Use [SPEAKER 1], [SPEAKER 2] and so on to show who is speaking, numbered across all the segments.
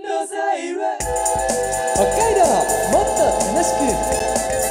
[SPEAKER 1] 北海道もっと楽しく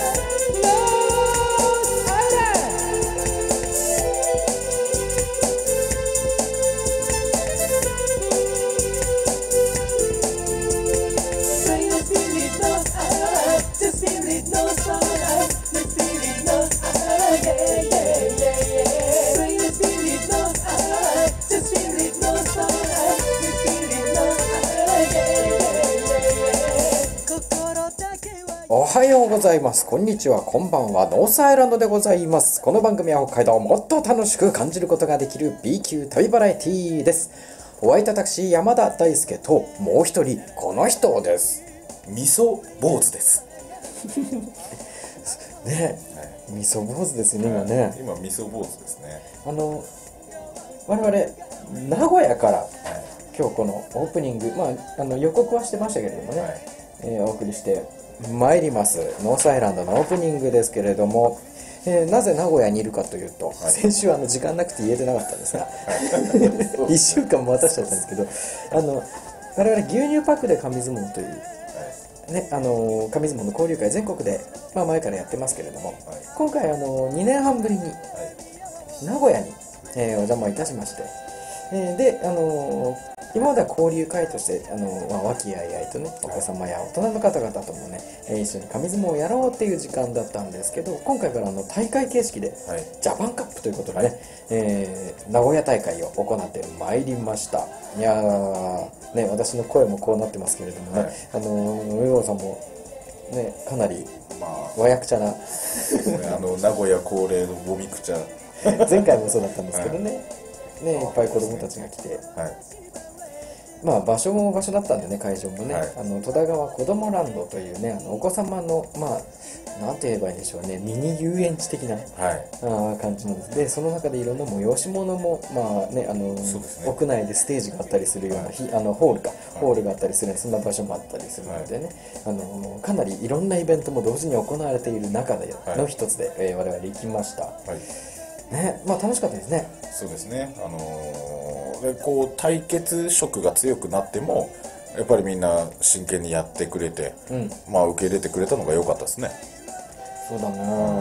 [SPEAKER 1] おはようございます。こんにちは。こんばんは。ノースアイランドでございます。この番組は北海道をもっと楽しく感じることができる B 級旅バラエティーです。お相手私山田大輔ともう一人この人です。
[SPEAKER 2] 味噌坊主です
[SPEAKER 1] ねえ、味噌坊主ですね、今ね。
[SPEAKER 2] 今味噌坊主ですね。
[SPEAKER 1] 我々名古屋から、今日このオープニング、予告はしてましたけれどもね、お送りして参りますノースアイランドのオープニングですけれども、なぜ名古屋にいるかというと、先週時間なくて言えてなかったんですが、1週間も渡しちゃったんですけど、我々牛乳パックで紙相撲という、紙相撲の交流会全国で、前からやってますけれども、今回2年半ぶりに名古屋に、お邪魔いたしまして、で今までは交流会として和気あいあいとね、お子様や大人の方々ともね、一緒に紙相撲をやろうっていう時間だったんですけど、今回から大会形式で、ジャパンカップということでね、名古屋大会を行ってまいりました。いやー、ね、私の声もこうなってますけれどもね、上郷さんもね、かなり和訳者な、
[SPEAKER 2] 名古屋恒例のもみくちゃ
[SPEAKER 1] 前回もそうだったんですけどね、いっぱい子供たちが来て、場所も場所だったんでね、会場もね、戸田川こどもランドというね、お子様のなんて言えばいいんでしょうね、ミニ遊園地的な、感じなんです。でその中でいろんな催し物も屋内でステージがあったりするような、ホールがあったりするような、そんな場所もあったりするのでね、かなりいろんなイベントも同時に行われている中での一つで、我々行きました。楽しかったですね。
[SPEAKER 2] そうですね。でこう対決色が強くなってもやっぱりみんな真剣にやってくれて、受け入れてくれたのが良かったですね。
[SPEAKER 1] そうだね。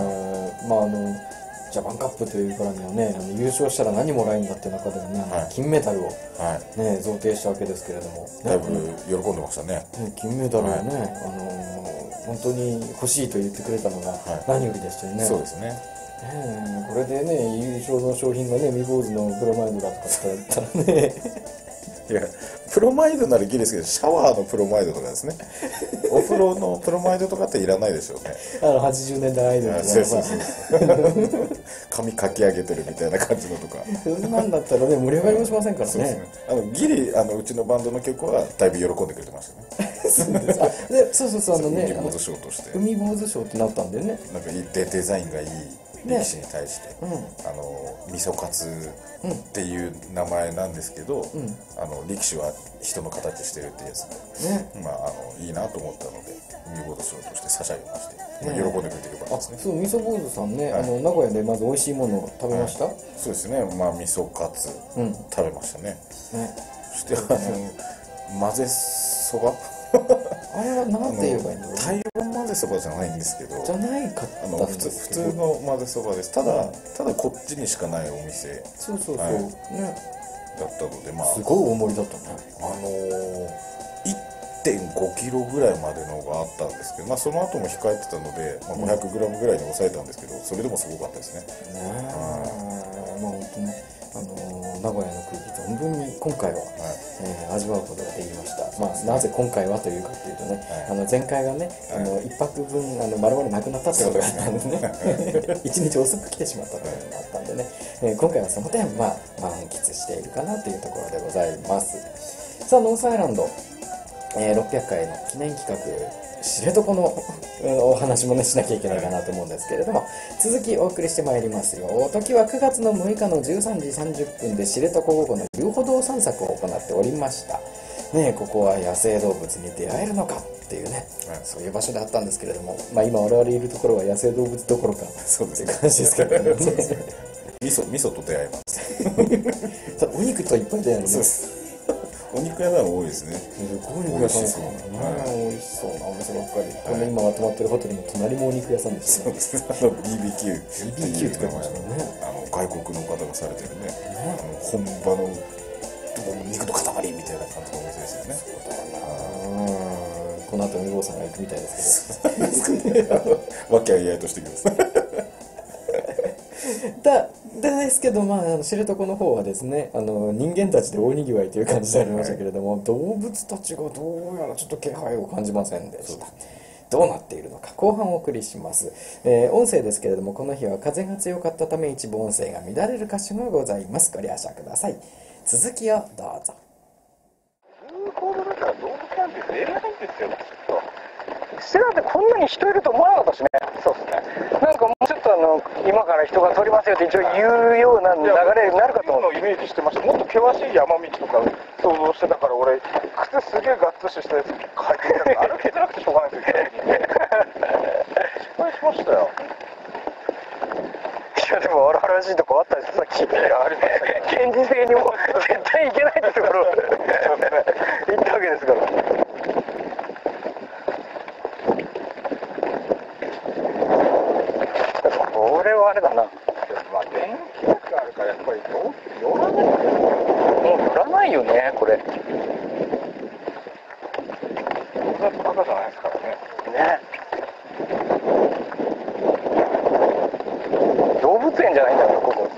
[SPEAKER 1] ジャパンカップというからにはね、優勝したら何もらえるんだって中でもね、金メダルを、贈呈したわけですけれども、
[SPEAKER 2] だいぶ喜んでましたね。
[SPEAKER 1] 金メダルをね、本当に欲しいと言ってくれたのが何よりでしたよね。
[SPEAKER 2] そうですね。
[SPEAKER 1] これでね、優勝の商品がね、ミ坊主のプロマイドだとかだったらね
[SPEAKER 2] いや、プロマイドならギリですけど、シャワーのプロマイドとかですねお風呂のプロマイドとかっていらないでしょうね。
[SPEAKER 1] 80年代アイドルとか
[SPEAKER 2] 髪かき上げてるみたいな感じのとか
[SPEAKER 1] そんなんだったらね、盛り上がりもしませんからね。
[SPEAKER 2] ギリうちのバンドの曲はだいぶ喜んでくれてましたね
[SPEAKER 1] そう
[SPEAKER 2] 海坊主賞として
[SPEAKER 1] 海坊主賞ってなったんだよね。
[SPEAKER 2] なんかデザインがいい力士に対して、味噌カツっていう名前なんですけど、力士は人の形してるってやつで、いいなと思ったので海坊主賞として差し上げまして、喜んでくれてよかったですね。
[SPEAKER 1] そう、味噌坊主さんね、名古屋でまず美味しいものを食べました。
[SPEAKER 2] そうですね。味噌カツ食べましたね。そして混ぜそば
[SPEAKER 1] あれは何て言えばいいんだろう。
[SPEAKER 2] 台湾混ぜそばじゃないんですけど、
[SPEAKER 1] じゃないかったん
[SPEAKER 2] 普
[SPEAKER 1] ですけ
[SPEAKER 2] 通の混ぜそばです。ただこっちにしかないお店
[SPEAKER 1] そうね
[SPEAKER 2] だったので、
[SPEAKER 1] すごい大盛りだったね。
[SPEAKER 2] 1.5 キロぐらいまでのがあったんですけど、その後も控えてたので、500グラムぐらいに抑えたんですけど、それでもすごかったですね。
[SPEAKER 1] 本当に名古屋の空気存分に今回は、味わうことができました。なぜ今回はというかっていうとね、前回がね、1泊分丸々なくなったってことがあったんですね1日遅く来てしまったというのがあったんでね、今回はその点満喫しているかなというところでございます。さあ、ノースアイランド、600回の記念企画、知床のお話もねしなきゃいけないかなと思うんですけれども、続きお送りしてまいりますよ。時は9月の6日の13時30分で知床午後の遊歩道散策を行っておりましたね。ここは野生動物に出会えるのかっていうね、そういう場所であったんですけれども、今我々いるところは野生動物どころか
[SPEAKER 2] そうですね
[SPEAKER 1] って感じですけどね
[SPEAKER 2] 味噌と出会います
[SPEAKER 1] お肉といっぱい出会います。
[SPEAKER 2] お肉屋さん多いですね。
[SPEAKER 1] すごい肉屋さんですよね。美味しそうなお店ばっかり。この今泊まってるホテルの隣もお肉屋さんですよね。
[SPEAKER 2] そうです。BBQ って言ってましたね。外国の方がされてるね。本場の肉の塊みたいな感じのお店ですよね。
[SPEAKER 1] この後二号さんが行くみたいですけど。
[SPEAKER 2] わけあいあいとしてきます。
[SPEAKER 1] ですけど、知床の方はですね、人間たちで大にぎわいという感じでありましたけれども、動物たちがどうやらちょっと気配を感じませんでした。どうなっているのか、後半お送りします。音声ですけれども、この日は風が強かったため一部音声が乱れる箇所がございます。ご了承ください。続きをどうぞ。
[SPEAKER 3] 通行の中は動物なんて出ないんですよ、きっと。してなんてこんなに人いると思わなかったしね。そうですね。なんかもうちょっと今から人が通りますよって一応言うような流れになるかと思う。イメージしてました。もっと険しい山道とか想像してたから、俺靴すげえガッツリしたやつ履いてたから歩けてなくてしょうがないですよ。失敗しましたよ。いやでも荒々しいとこあったでしょ、さっき。ありましたね。現実的にも絶対行けないってところ行ったわけですから。これはあれだな。電気があるからやっぱり寄らないよね。もう寄らないよね、これ。これだとバカじゃないですからね。ね。動物園じゃないんだから、ここ。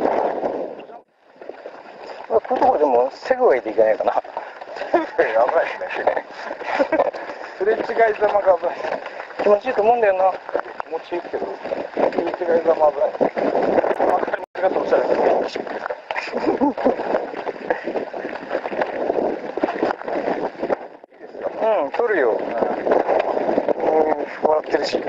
[SPEAKER 3] こういうとこでもセグウェイで行けないかな。セグウェイ危ないですね。すれ違いざまが危ない。気持ちいいと思うんだよな。気持ちいいけど、すれ違いざま危ない。分かりますがとおっしゃるんですけど、うん、撮るよ。笑ってるし。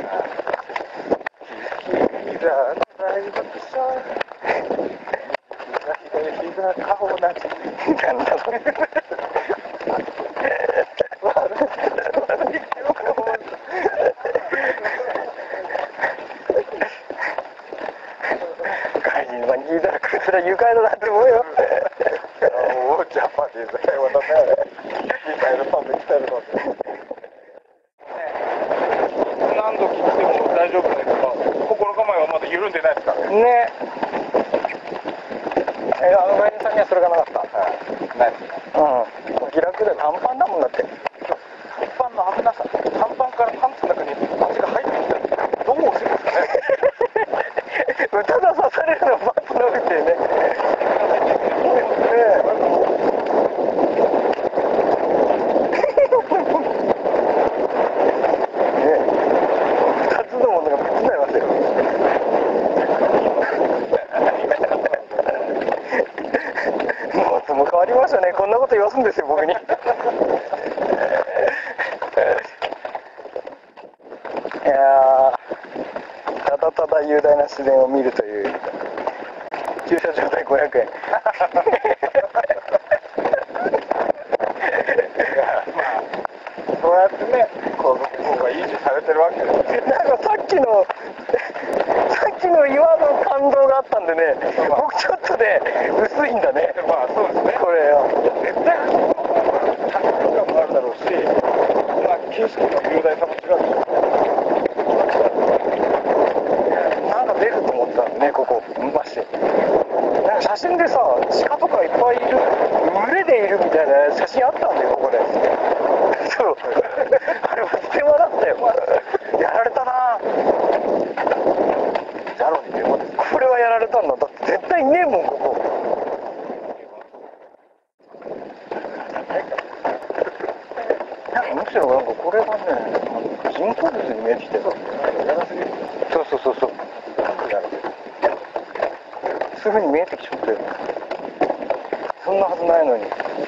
[SPEAKER 3] なんだそれ。外人は聞いたらこいつら愉快だなって思うよ。ジャパニーズ会話だね。愉快なパンで来たるので。何度来ても大丈夫ですか。心構えはまだ緩んでないですからね。外人さんにはそれがなかった。ないですね。うん。気楽で短パンだもんだって。短パンの危なさ。短パンからパンツの中に足が入ってきたらどうするんですかね。歌が刺されるのパンツ伸びてね。2つのものが3つになりますよ。もう変わりましたね。こんなこと言わすんですよ、僕に。いやー、ただただ雄大な自然を見るという駐車場代500円。そうやってね、こうが維持されてるわけです。なんかさっきの岩の感動があったんでね、僕ちょっとね薄いんだね。まあそうですね。これは絶対迫力感もあるだろうし、景色の雄大さも違うでしょ。なんか出ると思ったのね、ここまして。なんか写真でさ、鹿とかいっぱいいる、群れでいるみたいな写真あったんだよ、ここで。そう。あれはステマだったよ。やられたな。ジャロに電話です。これはやられたんだ。だって絶対いねえもん、ここ。むしろなんかこれがね、人工物に見えてきてる。そう。すぐに見えてきちゃったよ。そんなはずないのに。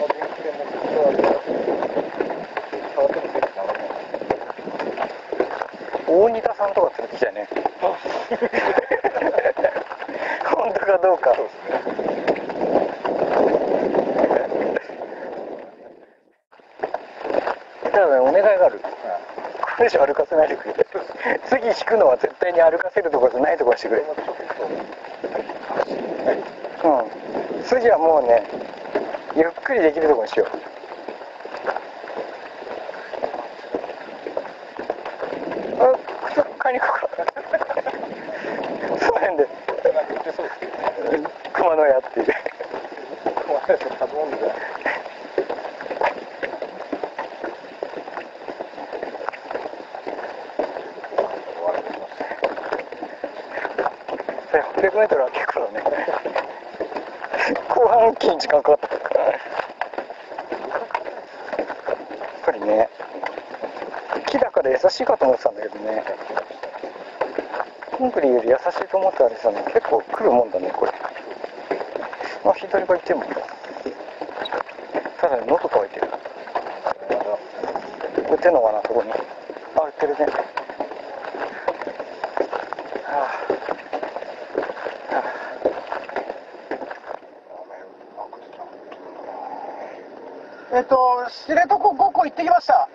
[SPEAKER 3] 大仁田さんとか連れてきたよね。本当かどうか。ただね、お願いがある。これ以上歩かせないでくれ。次引くのは絶対に歩かせるところじゃないところにしてくれ。筋はもうね、ゆっくりできるところにしよう。 頼んで。800メートルは結構だね。後半一気に時間かかった。やっぱりね、木だから優しいかと思ってたんだけどね。コンクリより優しいと思ってあれさね、結構来るもんだね、これ。まあ、左側行ってもいいんだ。ただね、喉乾いてる。売ってんのかな、そこに。あ、売ってるね。知床5個行ってきました。
[SPEAKER 2] はい。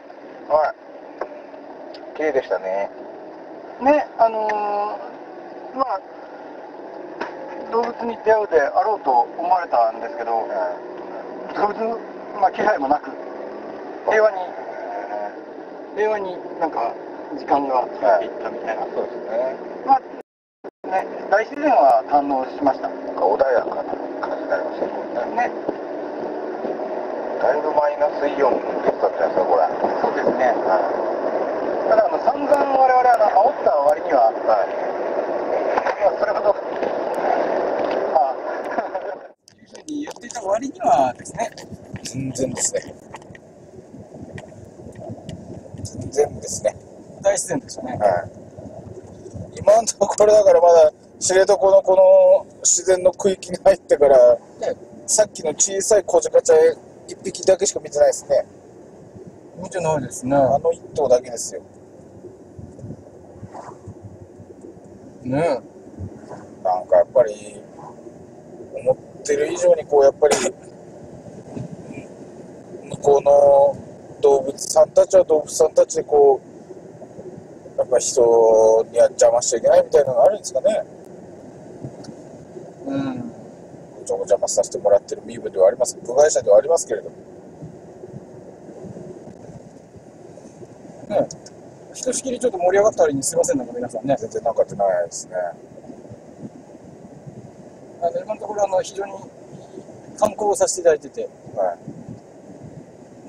[SPEAKER 2] 綺麗でしたね。
[SPEAKER 3] ね、まあ、動物に出会うであろうと思われたんですけど、動物、まあ、気配もなく、平和になんか時間が過ぎていったみたいな。
[SPEAKER 2] そうですね。
[SPEAKER 3] まあ、ね、大自然は堪能しました。
[SPEAKER 2] なんか穏やかな感じになりましたね。
[SPEAKER 3] ね。
[SPEAKER 2] だいぶマイナスイオン出てたんじゃないですか、これ。
[SPEAKER 3] そうですね。ただ散々我々煽った割には、まあそれほどまあいうふうに言っていた割にはですね。
[SPEAKER 2] 全然ですね。全然ですね。
[SPEAKER 3] 大自然でしたね。
[SPEAKER 2] はい。今のところだからまだ知床のこの自然の区域に入ってから、さっきの小さいコジカチャ一匹だけしか見てないですね。
[SPEAKER 3] 見てないですね。
[SPEAKER 2] あの一頭だけですよ。
[SPEAKER 3] ね。
[SPEAKER 2] なんかやっぱり思ってる以上にこうやっぱり向こうの動物さんたちは動物さんたちでこうやっぱ人には邪魔しちゃいけないみたいなのがあるんですかね。お邪魔させてもらってる身分ではあります、部外者ではありますけれども
[SPEAKER 3] ね、ひとしきりちょっと盛り上がったりにすいません、なんか皆さんね。
[SPEAKER 2] 全然なんかってないですね。
[SPEAKER 3] 今のところ非常に観光をさせていただいてて、
[SPEAKER 2] はい、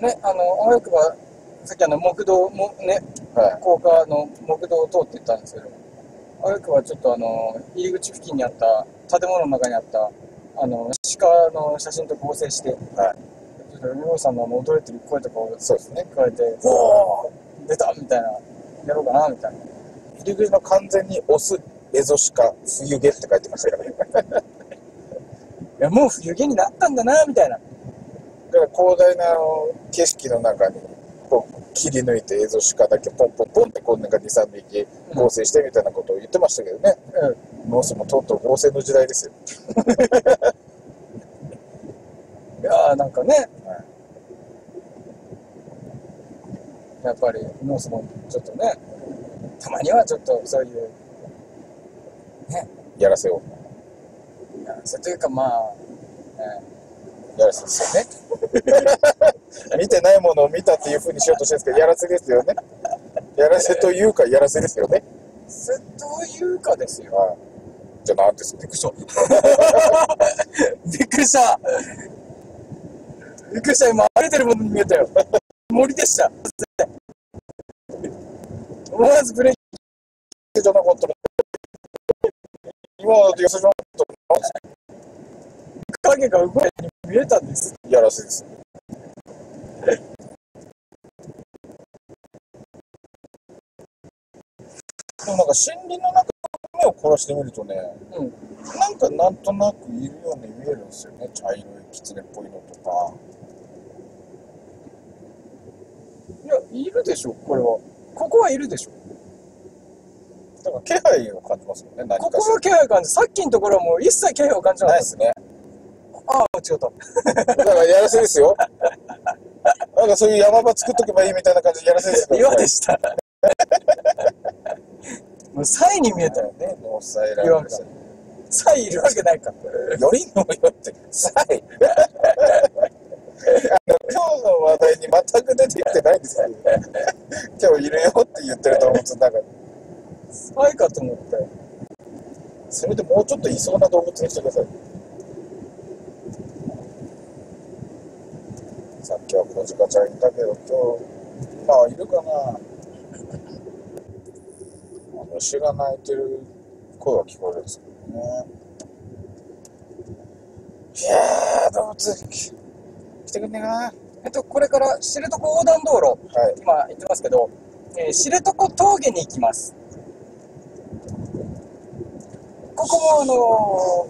[SPEAKER 3] ね、あわよくばさっき木道もね、
[SPEAKER 2] はい、
[SPEAKER 3] 高架の木道を通っていったんですけど、あわよくばちょっと入り口付近にあった建物の中にあった鹿の写真と合成して、
[SPEAKER 2] はい、
[SPEAKER 3] ちょっと漁師さんの驚いてる声とかを
[SPEAKER 2] そうですね、
[SPEAKER 3] 加えて、おー出たみたいな、やろうかなみたいな。
[SPEAKER 2] 入り口の完全にオスエゾシカ冬毛って書いてましたからね。
[SPEAKER 3] いやもう冬毛になったんだなみたいな。
[SPEAKER 2] だから広大な景色の中にこう切り抜いてエゾシカだけポンポンポンってこうなんか 2,3 匹合成してみたいなことを言ってましたけどね。もうすぐとうとう合成の時代ですよ。
[SPEAKER 3] いやーなんかね、
[SPEAKER 2] はい、
[SPEAKER 3] やっぱりノースもちょっとね、たまにはちょっとそういうね、
[SPEAKER 2] やらせを。
[SPEAKER 3] やらせというかまあ、
[SPEAKER 2] やらせですよね。見てないものを見たっていう風にしようとしてるんですけど、やらせですよね。やらせというかやらせですよね。
[SPEAKER 3] せというかですよ。
[SPEAKER 2] はい、じゃあ何ですか。
[SPEAKER 3] びっくりした。びっくりした。びっくりした。今歩いてるものに見えたよ。森でした。思わずブレーキ
[SPEAKER 2] じゃなかったら今ので寄せじゃなかったら
[SPEAKER 3] 影が動いて見えたんです。
[SPEAKER 2] やらせです。でもなんか森林の中目を凝らしてみるとね、なんとなくいるように見えるんですよね。茶色い狐っぽいのとか。
[SPEAKER 3] いや、いるでしょ、これは。ここはいるでしょ。
[SPEAKER 2] だから気配を感じますもんね、何かしら。
[SPEAKER 3] ここは気配を感じ、さっきのところはもう一切気配を感じなかった。
[SPEAKER 2] ないですね。
[SPEAKER 3] ああ、違った。
[SPEAKER 2] だからやらせですよ。なんかそういう山場作っとけばいいみたいな感じでやらせですよ。
[SPEAKER 3] 岩でした。もうサイに見えたよね。
[SPEAKER 2] ノースアイランドですよ。
[SPEAKER 3] サイいるわけないか。
[SPEAKER 2] よりのよってサイ。今日の話題に全く出てきてないんですよ。今日いるよって言ってる動物の中に。
[SPEAKER 3] サイかと思って。
[SPEAKER 2] せめてもうちょっといそうな動物にしてください。 今日は小鹿ちゃんいたけど、今はいるかな。虫が鳴いてる声が聞こえるんですけどね。いやー、動物来てくんねえかな。
[SPEAKER 3] これから知床横断道路、
[SPEAKER 2] はい、
[SPEAKER 3] 今言ってますけど、知床峠に行きます。ここも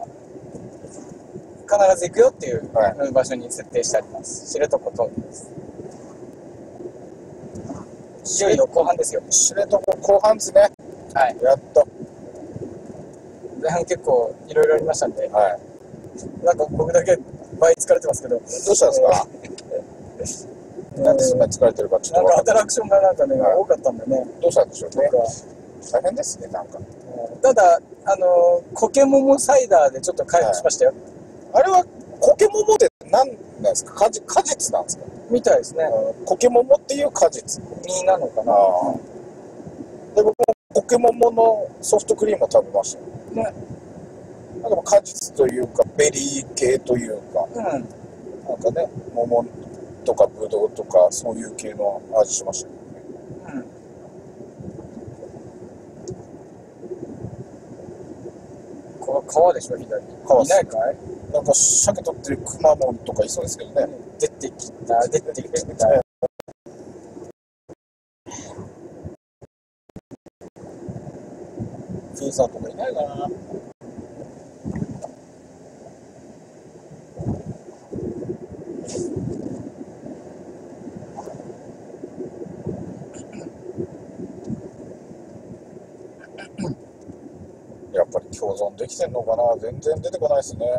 [SPEAKER 3] 必ず行くよっていう場所に設定してあります。知床峠です。いよいよ後半ですよ。
[SPEAKER 2] 知床後半ですね。
[SPEAKER 3] はい。
[SPEAKER 2] やっと。
[SPEAKER 3] 前半結構いろいろありましたんで、
[SPEAKER 2] はい。
[SPEAKER 3] なんか僕だけ倍疲れてますけど。どう
[SPEAKER 2] したんですか？なんでそんなに疲れてるかちょっと
[SPEAKER 3] なんかアトラクションが多かったんでね。
[SPEAKER 2] どうしたんでしょうね。大変ですね、なんか。
[SPEAKER 3] ただ、コケモモサイダーでちょっと回復しましたよ。
[SPEAKER 2] あれは、コケモモって何なんですか？果実なんですか？
[SPEAKER 3] みたいですね。
[SPEAKER 2] コケモモっていう果実。
[SPEAKER 3] 実なのかな。
[SPEAKER 2] で、僕もコケモモのソフトクリームを食べましたよ。ね。なんか果実というか、ベリー系というか、なんかね、桃とかブドウとか、そういう系の味しましたよね。
[SPEAKER 3] これ川でしょ、左に。いないかい？
[SPEAKER 2] なんか鮭取ってるクマモンとかいそうですけどね。
[SPEAKER 3] 出てきた。
[SPEAKER 2] フーさんとかいないかな。やっぱり共存できてんのかな。全然出てこないですね。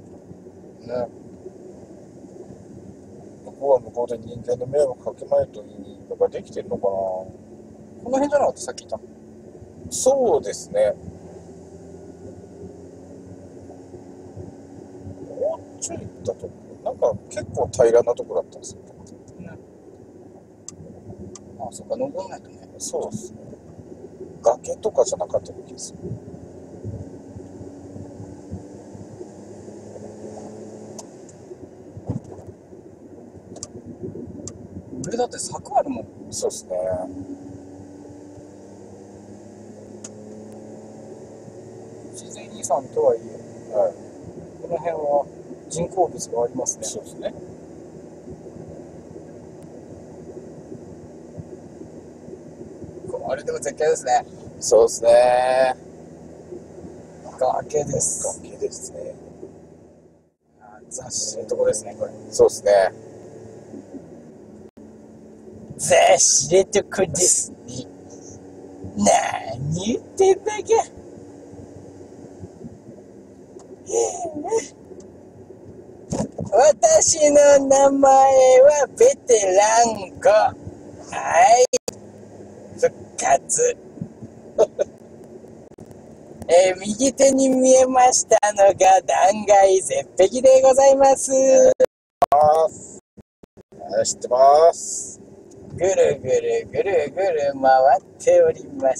[SPEAKER 2] 向こうは向こうで人間の迷惑かけまいというのができてんのかな。
[SPEAKER 3] この辺じゃなかったさっき言ったの？
[SPEAKER 2] そうですね。もうちょい行ったとこ、なんか結構平らなとこだったんですよ。
[SPEAKER 3] あ、そっか、登んないとね。
[SPEAKER 2] そうですね。崖とかじゃなかった時ですよ。
[SPEAKER 3] 上だって柵あるもん。
[SPEAKER 2] そうですね。
[SPEAKER 3] 自然遺産とはいえ、はい、この辺は人工物がありますね。
[SPEAKER 2] そうですね。
[SPEAKER 3] あれでも絶景ですね。
[SPEAKER 2] そうですね。
[SPEAKER 3] 崖です。
[SPEAKER 2] 崖ですね。
[SPEAKER 3] 雑誌のとこですね、これ。
[SPEAKER 2] そうですね。
[SPEAKER 3] 雑誌のとこですね。何言ってんだか。私の名前はベテランコ。はい。復活。右手に見えましたのが断崖絶壁でございます。
[SPEAKER 2] 知ってます。
[SPEAKER 3] ぐるぐるぐるぐる回っております。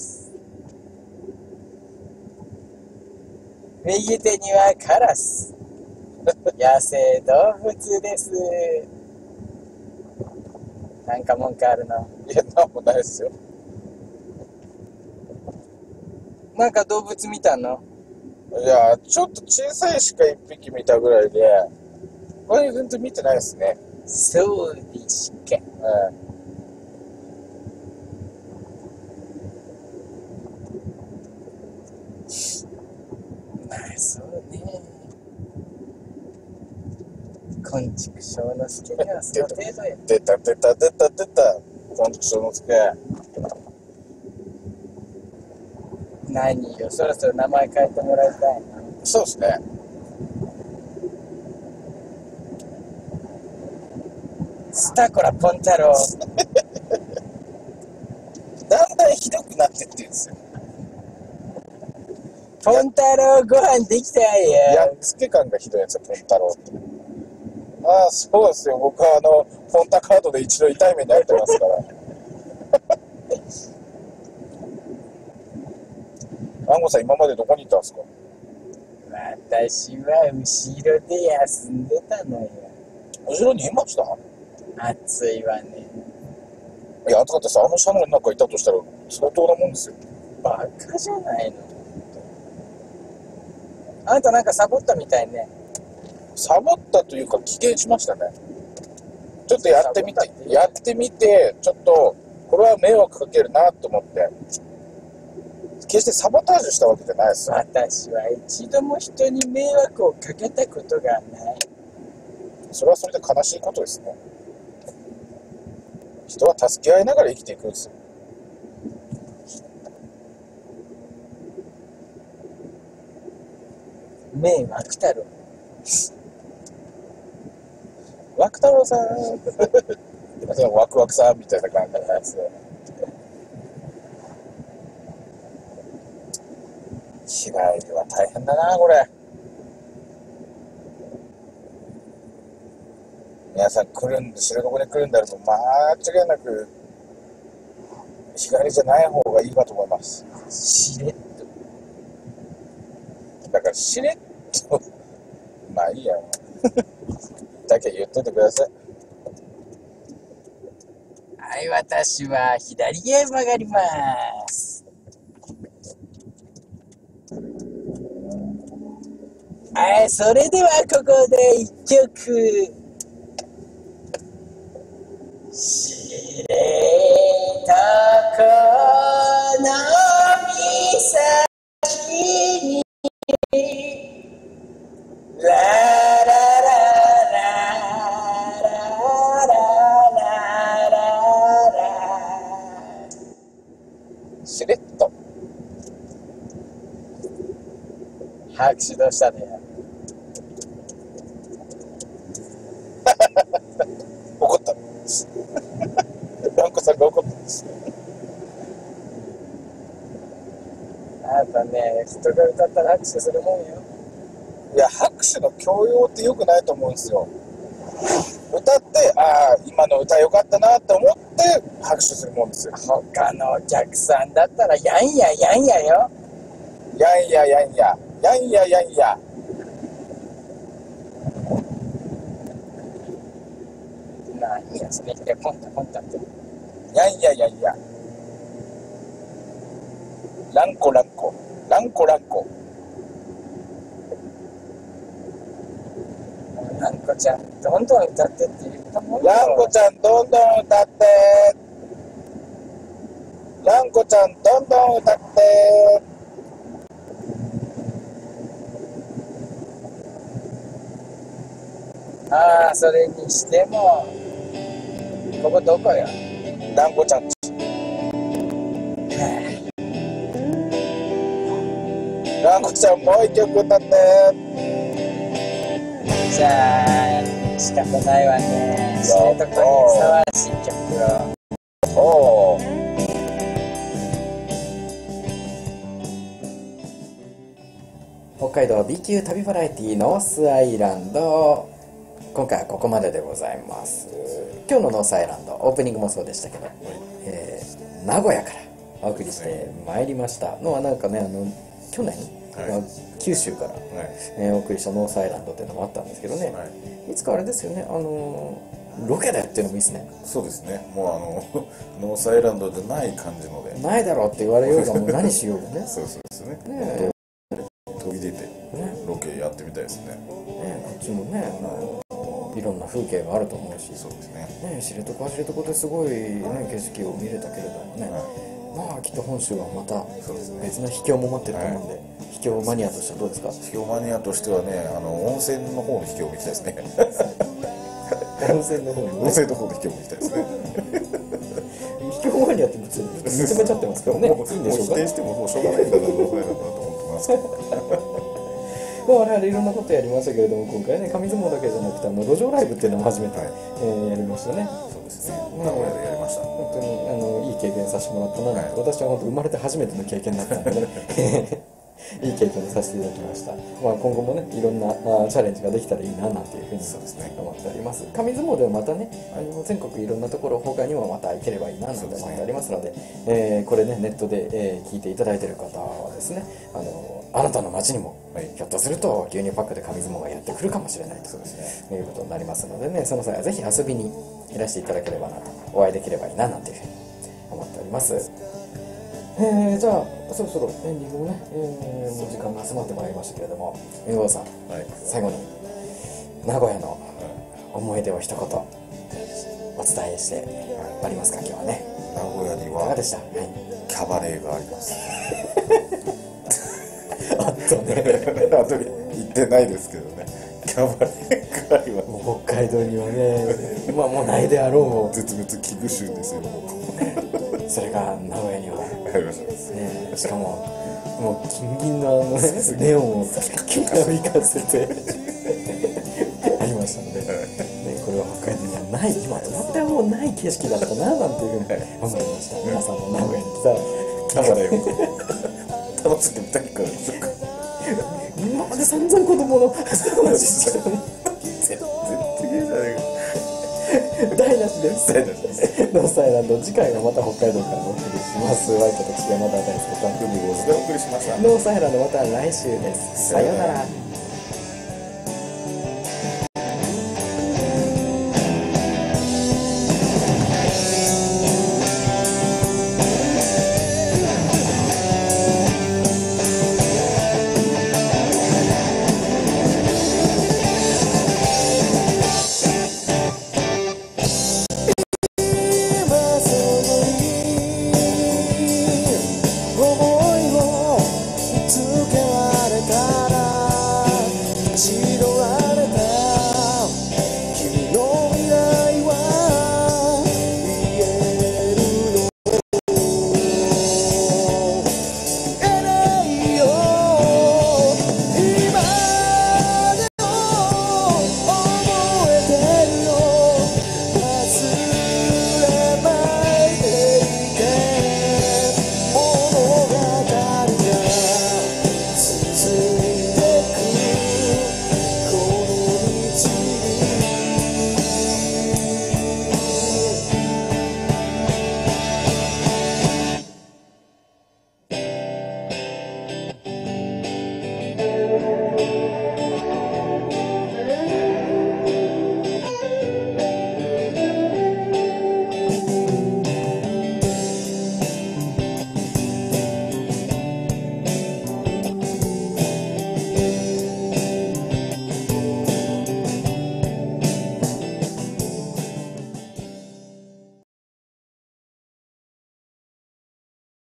[SPEAKER 3] 右手にはカラス。野生動物です。なんか文句あるの？
[SPEAKER 2] いや、なんもないですよ。
[SPEAKER 3] なんか動物見たの？
[SPEAKER 2] いや、ちょっと小さい鹿一匹見たぐらいで、これ全然見てないですね。
[SPEAKER 3] そうでしか。まあそうね。昆虫小之助にはその程度や。
[SPEAKER 2] 出た。昆虫小之助。
[SPEAKER 3] 何よ、そろそろ名前変えてもらいたいな。
[SPEAKER 2] そうですね。
[SPEAKER 3] スタコラポン太郎。
[SPEAKER 2] だんだんひどくなってってるんですよ。
[SPEAKER 3] ポン太郎ご飯できたよ。
[SPEAKER 2] やっつけ感がひどいやつよ、ポン太郎って。ああ、そうですよ。僕はポンタカードで一度痛い目に遭ってますから。アンゴさん、今までどこにいたんですか？
[SPEAKER 3] 私は後ろで休んでたのよ。
[SPEAKER 2] 後ろにいました？
[SPEAKER 4] 暑いわね。
[SPEAKER 2] いや、あんただってさ、あの車内の中いたとしたら相当なもんですよ。
[SPEAKER 4] バカじゃないの。あなたなんかサボったみたいね。
[SPEAKER 2] サボったというか棄権しましたね。ちょっとやってみて、ちょっとこれは迷惑かけるなと思って、決してサボタージュしたわけじゃないですよ。
[SPEAKER 4] 私は一度も人に迷惑をかけたことがない。
[SPEAKER 2] それはそれで悲しいことですね。人は助け合いながら生きていくんですよ。
[SPEAKER 4] 迷惑太郎。
[SPEAKER 2] ワク太郎さんワクワクさんみたいな感じのやつで、日帰りは大変だなこれ。皆さん知床に来るんだろうと間違いなく日帰りじゃない方がいいかと思います。
[SPEAKER 4] しれっ
[SPEAKER 2] だからしれっとまあいいやだけ言っといてください。
[SPEAKER 4] はい、私は左へ曲がります。はい、それではここで一曲。知床の岬にラララララララ
[SPEAKER 2] しれっと
[SPEAKER 4] 拍手どうしたね。
[SPEAKER 2] 怒ったランコさんが怒った。
[SPEAKER 4] あなたね、人が歌ったら拍手するもんよ。
[SPEAKER 2] いや、拍手の強要って良くないと思うんですよ。歌って、ああ今の歌良かったなって思って拍手するもんですよ。
[SPEAKER 4] 他のお客さんだったらやんややんやよ。
[SPEAKER 2] やんややんややんややんや。
[SPEAKER 4] 何やそれでコンタコンタって。
[SPEAKER 2] やんややんや。ランコランコランコランコ。
[SPEAKER 4] ランコちゃんどんどん歌ってって言ったもんよ。
[SPEAKER 2] ランコちゃんどんどん歌って。ランコちゃんどんどん歌って。
[SPEAKER 4] ああ、それにしてもここどこよ。
[SPEAKER 2] ランコちゃんランコちゃんもう一曲歌って。
[SPEAKER 4] じゃあ仕方ないわね。知床にふさわしい曲を。
[SPEAKER 2] おー。
[SPEAKER 1] 北海道 B 級旅バラエティノースアイランド、今回はここまででございます。今日のノースアイランドオープニングもそうでしたけど、名古屋からお送りしてまいりましたのは、なんかね去年、九州から、お送りしたノースアイランドっていうのもあったんですけどね、いつかあれですよね、ロケでっていうのもいいですね。
[SPEAKER 2] そうですね。もうノースアイランドじゃない感じので、
[SPEAKER 1] ないだろうって言われようがもう何しようがね
[SPEAKER 2] そうですね。
[SPEAKER 1] ね
[SPEAKER 2] 飛び出てロケやってみたいですね。
[SPEAKER 1] こっちもね、いろんな風景があると思うし、
[SPEAKER 2] そうですね。
[SPEAKER 1] 知床は知床ですごい、ね、景色を見れたけれどもね、まあきっと本州はまた別の秘境も待ってると思うんで、秘境マニアとしてはどうですか？
[SPEAKER 2] 秘境マニアとしてはね、温泉の方の秘境を見たいですね。
[SPEAKER 1] 温泉の方に、
[SPEAKER 2] 温泉の方の秘境を見たいですね。
[SPEAKER 1] 秘境マニアって別に認めちゃってますからね。
[SPEAKER 2] もう否定してももうしょうがないんだなと思ってますけど。
[SPEAKER 1] 我々いろんなことやりましたけれども、今回ね、紙相撲だけじゃなくて路上ライブっていうのも初めて、やりましたね。
[SPEAKER 2] そうですね。名古屋でやりました。
[SPEAKER 1] 本当にいい経験させてもらったな、私は本当生まれて初めての経験だったんでねいい経験をさせていただきました。今後もね、いろんなチャレンジができたらいいななんていうふうに思っております。紙相撲でもまたね、全国いろんなところ他にもまた行ければいいななんて思っておりますので、これねネットで、聞いていただいている方はですね、あなたの街にもひょっとすると牛乳パックで紙相撲がやってくるかもしれないということになりますのでね、その際はぜひ遊びにいらしていただければなと、お会いできればいいななんていうふうに思っております。じゃあそろそろエンディングもね、もう時間が迫ってまいりましたけれども、遠藤さん、最後に名古屋の思い出を一言お伝えしてありますか。今日はね、
[SPEAKER 2] 名古屋に
[SPEAKER 1] いかが
[SPEAKER 2] は
[SPEAKER 1] でした？
[SPEAKER 2] キャバレーがあります
[SPEAKER 1] あとね
[SPEAKER 2] あと行ってないですけどね、キャバレーがあります。
[SPEAKER 1] もう北海道にはね、まあもうないであろう
[SPEAKER 2] 絶滅危惧種ですよ。
[SPEAKER 1] それが名古屋には
[SPEAKER 2] ありました
[SPEAKER 1] ね、しかももう金銀のネオンをきらびかせてありましたので、ね、これは北海道にはない、今となってはもうない景色だったななんていうふうに思いました。皆さんも名古屋に来たら
[SPEAKER 2] キャバレーを楽しんでみたいからでしょうか。
[SPEAKER 1] 今まで散々子供の話してたのに
[SPEAKER 2] 全然じゃないか。
[SPEAKER 1] 台無しです。
[SPEAKER 2] 台無しです。
[SPEAKER 1] ノースアイランド、次回はまた北海道からお送りします。ワイコと岸山田大輔と
[SPEAKER 2] 海坊主でお送りしました。
[SPEAKER 1] ノースアイランド、また来週です。さようなら。